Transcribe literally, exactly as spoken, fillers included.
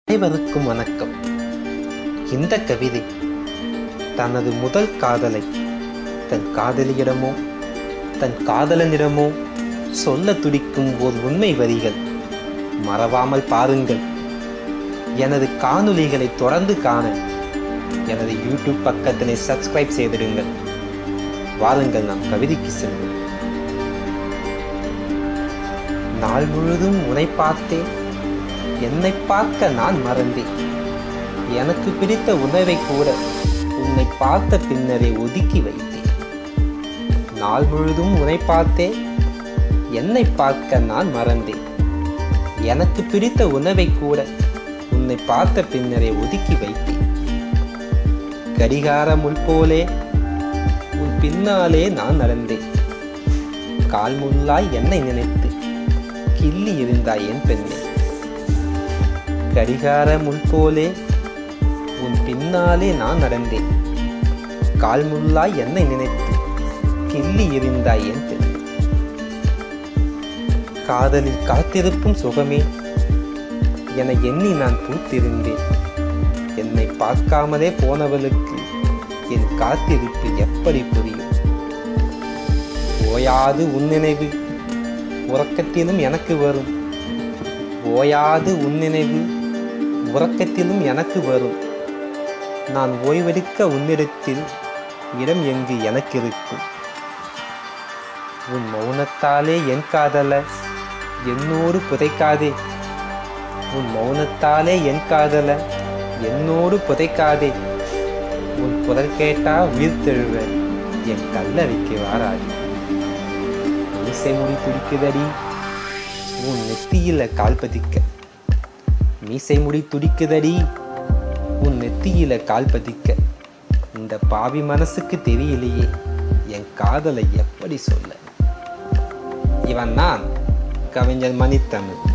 அனைவருக்கும் வணக்கம். இந்த கவிதை தனது முதல் காதலை தன் காதலியிடமோ தன் காதலனிடமோ சொல்ல துடிக்கும் ஓர் உண்மை வரிகள். மறவாமல் பாருங்கள். எனது காணொளிகளை தொடர்ந்து காண எனது யூடியூப் பக்கத்தினை சப்ஸ்கிரைப் செய்திடுங்கள். வாருங்கள், நாம் கவிதைக்கு செல்வோம். நாள் முழுதும் உன்னை பார்த்தேன், என்னை பார்க்க நான் மறந்தேன். எனக்கு பிடித்த உணவை கூட உன்னை பார்த்த பின்னரே ஒதுக்கி வைத்தேன். நாள் முழுதும் உன்னை பார்த்தேன், என்னை பார்க்க நான் மறந்தேன். எனக்கு பிடித்த உணவை கூட உன்னை பார்த்த பின்னரே ஒதுக்கி வைத்தேன். கடிகார முள் போலே உன் பின்னாலே நான் நடந்தேன். கால் முள்ளாய் என்னை நினைத்து கிள்ளி இருந்தாய் என் பெண்ணே. கடிகார முள் போலே உன் பின்னாலே நான் நடந்தேன். கால் முள்ளாய் என்னை நினைத்து கிள்ளி எறிந்தாய் என் பெண்ணே. காதலில் காத்திருக்கும் சுகமே என எண்ணி நான் பூத்திருந்தேன். என்னை பார்க்காமலே போனவளுக்கு என் காத்திருப்பு எப்படி புரியும்? ஓயாது உன் நினைவு உறக்கத்திலும் எனக்கு வரும். ஓயாது உன் நினைவு உறக்கத்திலும் எனக்கு வரும். நான் ஓய்வெடுக்க உன்னிடத்தில் இடம் எங்கு எனக்கு இருக்கும். உன் மௌனத்தாலே என் காதல என்னோடு புதைக்காதே. உன் மௌனத்தாலே என் காதல என்னோடு புதைக்காதே. உன் குரல் கேட்டா உயிர் தெழுவ என் கல்லறைக்கு வாராது. மீசை முடி துடிக்குதடி உன் நெத்தியில கால் பதிக்க. மீசை முடி துடிக்குதடி உன் நெத்தியில கால் பதிக்க. இந்த பாவி மனசுக்கு தெரியலையே என் காதலை எப்படி சொல்ல. இவன் நான் கவிஞர் மணித்தமிழ்.